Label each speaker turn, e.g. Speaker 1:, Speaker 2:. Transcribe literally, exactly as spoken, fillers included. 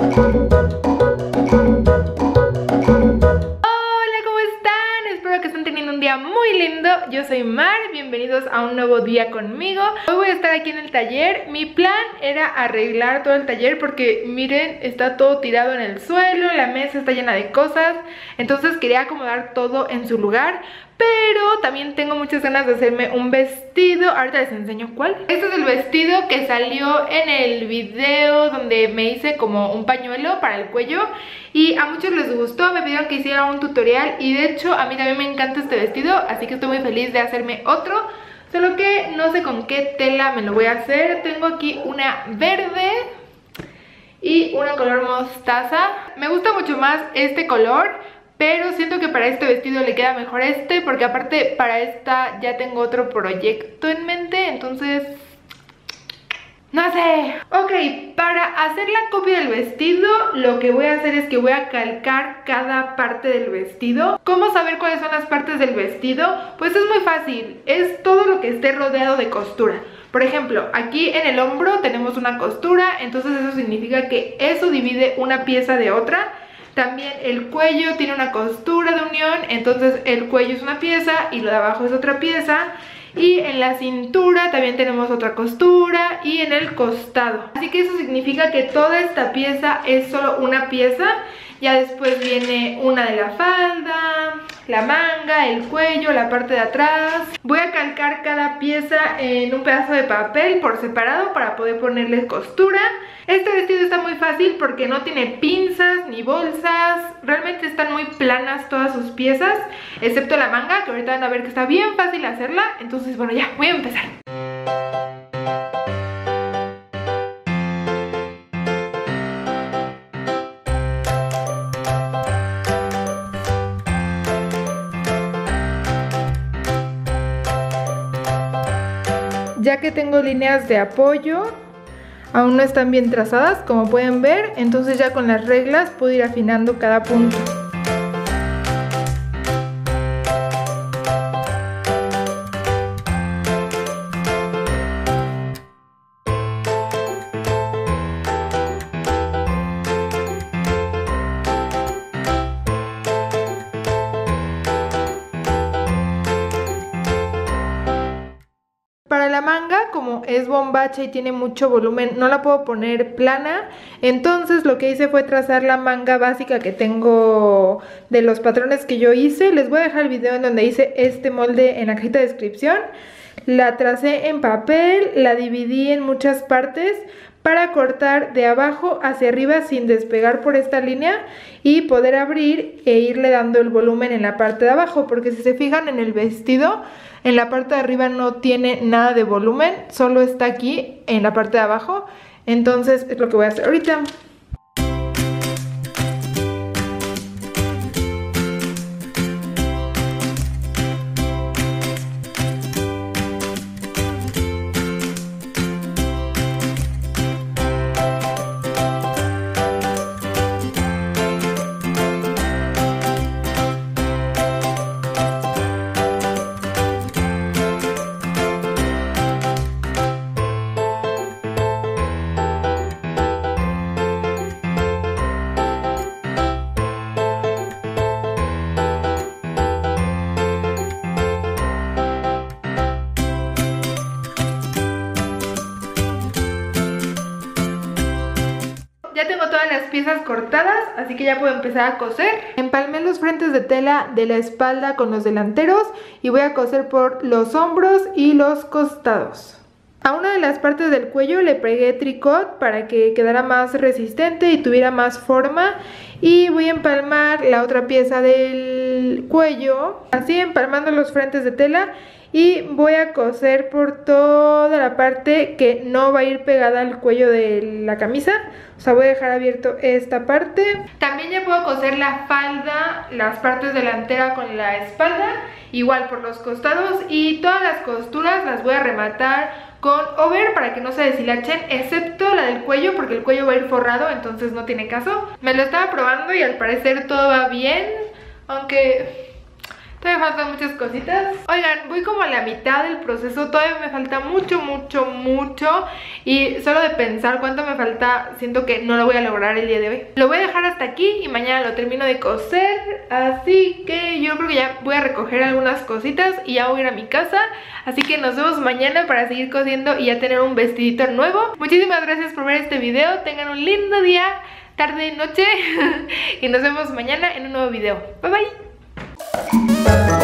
Speaker 1: Muy lindo, yo soy Mar, bienvenidos a un nuevo día conmigo. Hoy voy a estar aquí en el taller. Mi plan era arreglar todo el taller porque miren, está todo tirado en el suelo, la mesa está llena de cosas, entonces quería acomodar todo en su lugar. Pero también tengo muchas ganas de hacerme un vestido. Ahorita les enseño cuál. Este es el vestido que salió en el video donde me hice como un pañuelo para el cuello. Y a muchos les gustó, me pidieron que hiciera un tutorial. Y de hecho a mí también me encanta este vestido, así que estoy muy feliz de hacerme otro. Solo que no sé con qué tela me lo voy a hacer. Tengo aquí una verde y una color mostaza. Me gusta mucho más este color, pero siento que para este vestido le queda mejor este, porque aparte para esta ya tengo otro proyecto en mente, entonces no sé. Ok, para hacer la copia del vestido lo que voy a hacer es que voy a calcar cada parte del vestido. ¿Cómo saber cuáles son las partes del vestido? Pues es muy fácil, es todo lo que esté rodeado de costura. Por ejemplo, aquí en el hombro tenemos una costura, entonces eso significa que eso divide una pieza de otra. También el cuello tiene una costura de unión, entonces el cuello es una pieza y lo de abajo es otra pieza. Y en la cintura también tenemos otra costura y en el costado. Así que eso significa que toda esta pieza es solo una pieza. Ya después viene una de la falda, la manga, el cuello, la parte de atrás. Voy a calcar cada pieza en un pedazo de papel por separado para poder ponerle costura. Este vestido está muy fácil porque no tiene pinzas ni bolsas. Realmente están muy planas todas sus piezas, excepto la manga, que ahorita van a ver que está bien fácil hacerla. Entonces bueno, ya voy a empezar. Ya que tengo líneas de apoyo, aún no están bien trazadas, como pueden ver, entonces ya con las reglas puedo ir afinando cada punto. Para la manga, como es bombacha y tiene mucho volumen, no la puedo poner plana. Entonces lo que hice fue trazar la manga básica que tengo de los patrones que yo hice. Les voy a dejar el video en donde hice este molde en la cajita de descripción. La tracé en papel, la dividí en muchas partes para cortar de abajo hacia arriba sin despegar por esta línea y poder abrir e irle dando el volumen en la parte de abajo, porque si se fijan en el vestido, en la parte de arriba no tiene nada de volumen, solo está aquí en la parte de abajo. Entonces es lo que voy a hacer ahorita. Ya tengo todas las piezas cortadas, así que ya puedo empezar a coser. Empalmé los frentes de tela de la espalda con los delanteros y voy a coser por los hombros y los costados. A una de las partes del cuello le pegué tricot para que quedara más resistente y tuviera más forma. Y voy a empalmar la otra pieza del cuello, así empalmando los frentes de tela. Y voy a coser por toda la parte que no va a ir pegada al cuello de la camisa. O sea, voy a dejar abierto esta parte. También ya puedo coser la falda, las partes delanteras con la espalda, igual por los costados. Y todas las costuras las voy a rematar con over para que no se deshilachen, excepto la del cuello, porque el cuello va a ir forrado, entonces no tiene caso. Me lo estaba probando y al parecer todo va bien, aunque Todavía faltan muchas cositas. Oigan, voy como a la mitad del proceso. Todavía me falta mucho, mucho, mucho. Y solo de pensar cuánto me falta, siento que no lo voy a lograr el día de hoy. Lo voy a dejar hasta aquí y mañana lo termino de coser. Así que yo creo que ya voy a recoger algunas cositas y ya voy a ir a mi casa. Así que nos vemos mañana para seguir cosiendo y ya tener un vestidito nuevo. Muchísimas gracias por ver este video. Tengan un lindo día, tarde, noche. Y nos vemos mañana en un nuevo video. Bye bye.